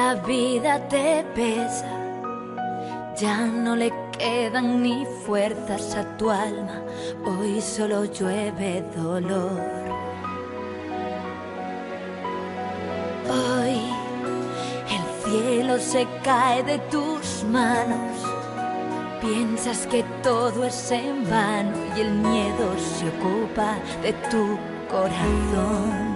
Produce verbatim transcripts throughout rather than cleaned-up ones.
la vida te pesa, ya no le quedan ni fuerzas a tu alma, hoy solo llueve dolor. Hoy el cielo se cae de tus manos, piensas que todo es en vano y el miedo se ocupa de tu corazón.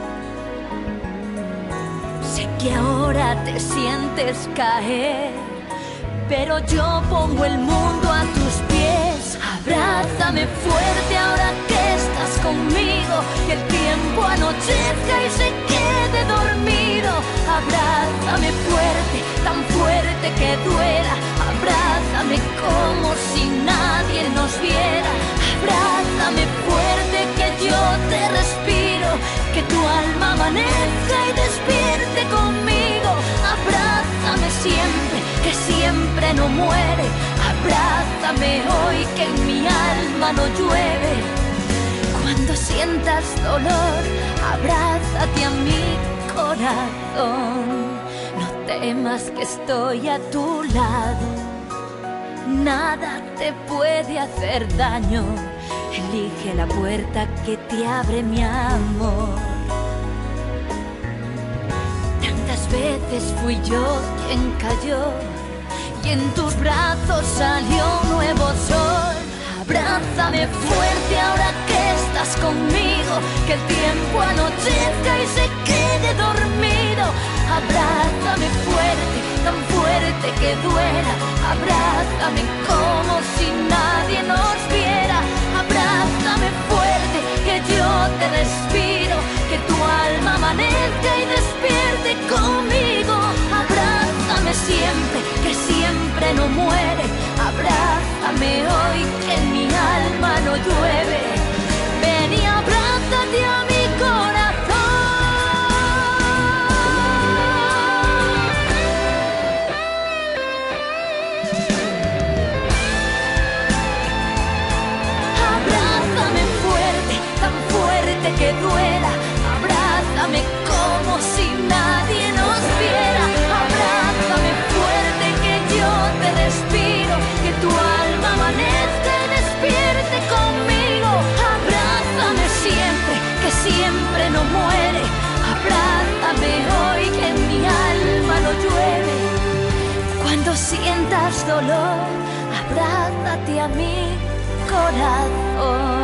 Sé que ahora te sientes caer, pero yo pongo el mundo a tus pies. Abrázame fuerte ahora que estás conmigo, que el tiempo anochezca y se quede dormido. Abrázame fuerte, tan fuerte que duela. Abrázame como si nadie nos viera. Abrázame fuerte que yo te respiro, que tu alma amanezca y despierte conmigo. Abrázame siempre, que siempre no muere. Abrázame hoy que en mi alma no llueve. Cuando sientas dolor, abrázate a mi corazón. No temas que estoy a tu lado, nada te puede hacer daño. Elige la puerta que te abre mi amor. Tantas veces fui yo quien cayó y en tus brazos salió un nuevo sol. Abrázame fuerte ahora que estás conmigo, que el tiempo anochezca y se quede dormido. Abrázame fuerte, tan fuerte que duela. Abrázame como si nadie nos viera. Abrázame fuerte, que yo te respiro, que tu alma amanezca y despierte conmigo. Abrázame siempre, que siempre no muere. Abrázame hoy que en mi alma no llueve. Ven y abrázate a mi corazón. Abrázame fuerte, tan fuerte que duela. Abrázame como si nadie nos viera. Abrázame fuerte que yo te respiro, que tu alma amanezca y despierte conmigo. Abrázame siempre, que siempre no muere. Abrázame hoy que en mi alma no llueve. Cuando sientas dolor, abrázate a mi corazón.